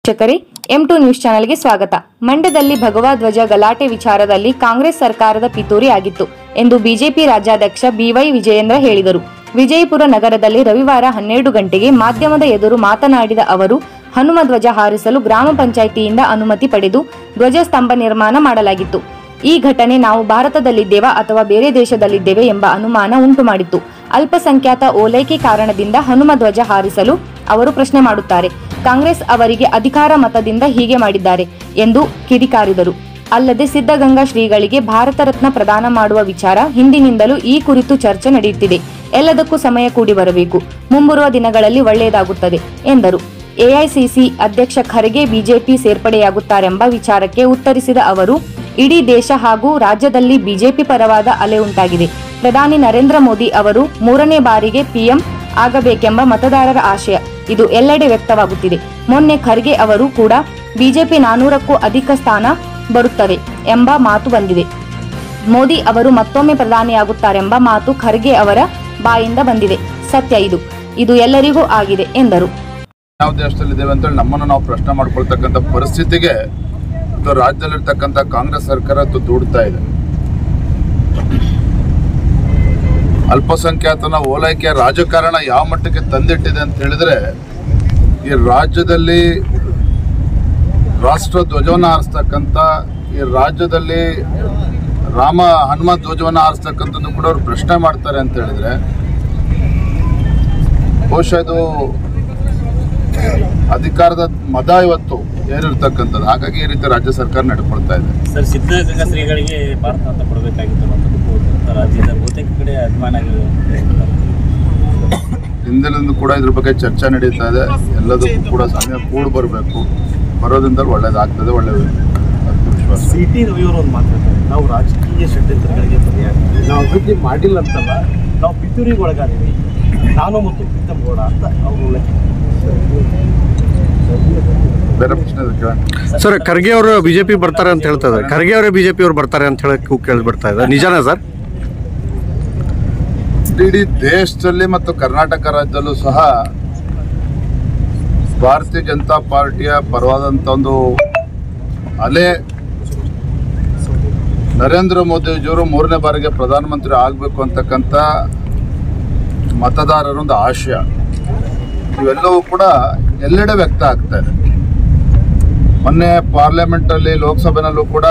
ವೀಕ್ಷಕರೇ, M2 news ಚಾನೆಲ್ಗೆ ಸ್ವಾಗತ. ಮಂಡ್ಯದಲ್ಲಿ ಭಗವಾ ಧ್ವಜ ಗಲಾಟೆ ವಿಚಾರದಲ್ಲಿ ಕಾಂಗ್ರೆಸ್ ಸರ್ಕಾರದ ಪಿತೂರಿ ಆಗಿತ್ತು ಎಂದು ಬಿಜೆಪಿ ರಾಜ್ಯಾಧ್ಯಕ್ಷ BY ವಿಜಯೇಂದ್ರ ಹೇಳಿದರು. ವಿಜಯಪುರ ನಗರದಲ್ಲಿ ರವಿವಾರ 12 ಗಂಟೆಗೆ ಮಾಧ್ಯಮದ ಎದುರು ಮಾತನಾಡಿದ ಅವರು, ಹನುಮ ಧ್ವಜ ಹಾರಿಸಲು ಗ್ರಾಮ ಪಂಚಾಯಿತಿಯಿಂದ ಅನುಮತಿ ಪಡೆದು ಧ್ವಜ ಸ್ತಂಭ ನಿರ್ಮಾಣ ಮಾಡಲಾಗಿತ್ತು. ಈ ಘಟನೆ ನಾವು ಭಾರತದಲ್ಲಿದ್ದೇವಾ ಅಥವಾ ಬೇರೆ ದೇಶದಲ್ಲಿದ್ದೇವೆ ಎಂಬ ಅನುಮಾನ ಉಂಟು ಮಾಡಿತ್ತು. ಅಲ್ಪಸಂಖ್ಯಾತ ಓಲೈಕೆ ಕಾರಣದಿಂದ ಹನುಮ ಧ್ವಜ ಹಾರಿಸಲು ಅವರು ಪ್ರಶ್ನೆ ಮಾಡುತ್ತಾರೆ. ಕಾಂಗ್ರೆಸ್ ಅವರಿಗೆ ಅಧಿಕಾರ ಮತದಿಂದ ಹೀಗೆ ಮಾಡಿದ್ದಾರೆ ಎಂದು ಕಿಡಿಕಾರಿದರು. ಅಲ್ಲದೆ ಸಿದ್ಧಗಂಗಾ ಶ್ರೀಗಳಿಗೆ ಭಾರತ ರತ್ನ ಪ್ರದಾನ ಮಾಡುವ ವಿಚಾರ ಹಿಂದಿನಿಂದಲೂ ಈ ಕುರಿತು ಚರ್ಚೆ ನಡೆಯುತ್ತಿದೆ. ಎಲ್ಲದಕ್ಕೂ ಸಮಯ ಕೂಡಿ ಬರಬೇಕು. ಮುಂಬರುವ ದಿನಗಳಲ್ಲಿ ಒಳ್ಳೆಯದಾಗುತ್ತದೆ ಎಂದರು. AICC ಅಧ್ಯಕ್ಷ ಖರ್ಗೆ ಬಿಜೆಪಿ ಸೇರ್ಪಡೆಯಾಗುತ್ತಾರೆಂಬ ವಿಚಾರಕ್ಕೆ ಉತ್ತರಿಸಿದ ಅವರು, ಇಡೀ ದೇಶ ಹಾಗೂ ರಾಜ್ಯದಲ್ಲಿ ಬಿಜೆಪಿ ಪರವಾದ ಅಲೆ ಉಂಟಾಗಿದೆ. ಪ್ರಧಾನಿ ನರೇಂದ್ರ ಮೋದಿ ಅವರು 3ನೇ ಬಾರಿಗೆ PM ಆಗಬೇಕೆಂಬ ಮತದಾರರ ಆಶಯ ಇದು ಎಲ್ಲೆಡೆ ವ್ಯಕ್ತವಾಗುತ್ತಿದೆ. ಮೊನ್ನೆ ಖರ್ಗೆ ಅವರು ಕೂಡ ಬಿಜೆಪಿ 400ಕ್ಕೂ ಅಧಿಕ ಸ್ಥಾನ ಬರುತ್ತವೆ ಎಂಬ ಮಾತು ಬಂದಿದೆ. ಮೋದಿ ಅವರು ಮತ್ತೊಮ್ಮೆ ಪ್ರಧಾನಿಯಾಗುತ್ತಾರೆಂಬ ಮಾತು ಖರ್ಗೆ ಅವರ ಬಾಯಿಂದ ಬಂದಿದೆ. ಸತ್ಯ ಇದು ಎಲ್ಲರಿಗೂ ಆಗಿದೆ ಎಂದರು. ಯಾವ ದೇಶದಲ್ಲಿದ್ದೇವೆ ಅಂತ ನಮ್ಮನ್ನು ನಾವು ಪ್ರಶ್ನೆ ಮಾಡ್ಕೊಳ್ತಕ್ಕಂಥ ಪರಿಸ್ಥಿತಿಗೆ ರಾಜ್ಯದಲ್ಲಿರ್ತಕ್ಕಂಥ ಕಾಂಗ್ರೆಸ್ ಸರ್ಕಾರ ದೂಡ್ತಾ ಇದೆ. ಅಲ್ಪಸಂಖ್ಯಾತನ ಓಲೈಕೆ ರಾಜಕಾರಣ ಯಾವ ಮಟ್ಟಕ್ಕೆ ತಂದಿಟ್ಟಿದೆ ಅಂತ ಹೇಳಿದ್ರೆ, ಈ ರಾಜ್ಯದಲ್ಲಿ ರಾಷ್ಟ್ರ ಧ್ವಜವನ್ನು ಹಾರಿಸ್ತಕ್ಕಂಥ, ಈ ರಾಜ್ಯದಲ್ಲಿ ಹನುಮ ಧ್ವಜವನ್ನು ಹಾರಿಸ್ತಕ್ಕಂಥದ್ದು ಕೂಡ ಅವರು ಪ್ರಶ್ನೆ ಮಾಡ್ತಾರೆ ಅಂತ ಹೇಳಿದ್ರೆ, ಬಹುಶಃ ಇದು ಅಧಿಕಾರದ ಮದ ಇವತ್ತು ಏರಿರ್ತಕ್ಕಂಥದ್ದು. ಹಾಗಾಗಿ ಈ ರೀತಿ ರಾಜ್ಯ ಸರ್ಕಾರ ನಡ್ಕೊಳ್ತಾ ಇದೆ. ಸರ್, ಸಿದ್ಧಗಂಗಾ ಶ್ರೀಗಳಿಗೆ ಭಾರತ ಅಂತ ಕೊಡಬೇಕಾಗಿತ್ತು ರಾಜ್ಯದ ಬಹುತೇಕ ಕಡೆ ಅಭಿಮಾನ ಹಿಂದಿನಿಂದ ಕೂಡ ಇದ್ರ ಬಗ್ಗೆ ಚರ್ಚೆ ನಡೀತಾ ಇದೆ. ಎಲ್ಲದಕ್ಕೂ ಕೂಡ ಸಮಯ ಕೂಡಿ ಬರಬೇಕು. ಬರೋದ್ರಿಂದ ಒಳ್ಳೇದಾಗ್ತದೆ, ಒಳ್ಳೆ ವಿಶ್ವಾಸ. CT ರವಿಯವರು ಒಂದು ಮಾತಾಡ್ತಾರೆ, ನಾವು ರಾಜಕೀಯ ಷಡ್ಯಂತ್ರಗಳಿಗೆ ನಾವು ಅಭಿವೃದ್ಧಿ ಮಾಡಿಲ್ಲ ಅಂತಲ್ಲ, ನಾವು ಪಿತೂರಿಗೆ ಒಳಗಾದೀವಿ ನಾನು ಮತ್ತು ಪ್ರೀತಮ್ ಗೌಡ ಅಂತ ಅವರು. ಬೇರೆ ಪ್ರಶ್ನೆ ಸರ್, ಖರ್ಗೆ ಅವರು ಬಿಜೆಪಿ ಬರ್ತಾರೆ ಅಂತ ಹೇಳ್ತಾ ಇದ್ದಾರೆ. ಖರ್ಗೆ ಅವರೇ ಬಿಜೆಪಿ ಅವರು ಬರ್ತಾರೆ ಅಂತ ಹೇಳಕ್ಕೆ ಕೇಳಿ ಬರ್ತಾ ಇದೆ, ನಿಜಾನಾ ಸರ್? ಇಡೀ ದೇಶದಲ್ಲಿ ಮತ್ತು ಕರ್ನಾಟಕ ರಾಜ್ಯದಲ್ಲೂ ಸಹ ಭಾರತೀಯ ಜನತಾ ಪಾರ್ಟಿಯ ಪರವಾದಂಥ ಒಂದು ಅಲೆ, ನರೇಂದ್ರ ಮೋದಿಜಿಯವರು 3ನೇ ಬಾರಿಗೆ ಪ್ರಧಾನಮಂತ್ರಿ ಆಗಬೇಕು ಅಂತಕ್ಕಂಥ ಮತದಾರರೊಂದು ಆಶಯ, ಇವೆಲ್ಲವೂ ಕೂಡ ಎಲ್ಲೆಡೆ ವ್ಯಕ್ತ ಆಗ್ತಾ ಇದೆ. ಮೊನ್ನೆ ಪಾರ್ಲಿಮೆಂಟಲ್ಲಿ, ಲೋಕಸಭೆನಲ್ಲೂ ಕೂಡ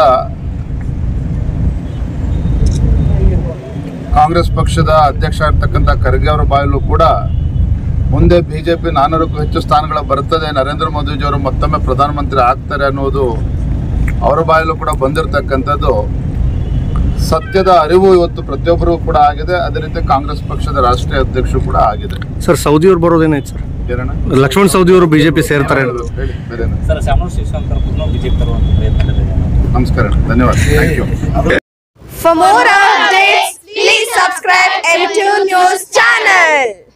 ಕಾಂಗ್ರೆಸ್ ಪಕ್ಷದ ಅಧ್ಯಕ್ಷ ಇರ್ತಕ್ಕಂಥ ಖರ್ಗೆ ಅವರ ಬಾಯಲ್ಲೂ ಕೂಡ ಮುಂದೆ ಬಿಜೆಪಿ 400ಕ್ಕೂ ಹೆಚ್ಚು ಸ್ಥಾನಗಳು ಬರ್ತದೆ, ನರೇಂದ್ರ ಮೋದಿಜಿಯವರು ಮತ್ತೊಮ್ಮೆ ಪ್ರಧಾನಮಂತ್ರಿ ಆಗ್ತಾರೆ ಅನ್ನೋದು ಅವರ ಬಾಯಲ್ಲೂ ಕೂಡ ಬಂದಿರತಕ್ಕಂಥದ್ದು ಸತ್ಯದ ಅರಿವು ಇವತ್ತು ಪ್ರತಿಯೊಬ್ಬರಿಗೂ ಕೂಡ ಆಗಿದೆ. ಅದೇ ರೀತಿ ಕಾಂಗ್ರೆಸ್ ಪಕ್ಷದ ರಾಷ್ಟ್ರೀಯ ಅಧ್ಯಕ್ಷರು ಕೂಡ ಆಗಿದೆ. ಸರ್, ಸೌದಿ ಅವರು ಬರೋದೇನಾಯ್ತು ಸರ್? ಲಕ್ಷ್ಮಣ್ ಸೌದಿ ಅವರು ಬಿಜೆಪಿ ಸೇರ್ತಾರೆ. ನಮಸ್ಕಾರ, ಧನ್ಯವಾದ, thank you. For more updates, please subscribe M2 News channel.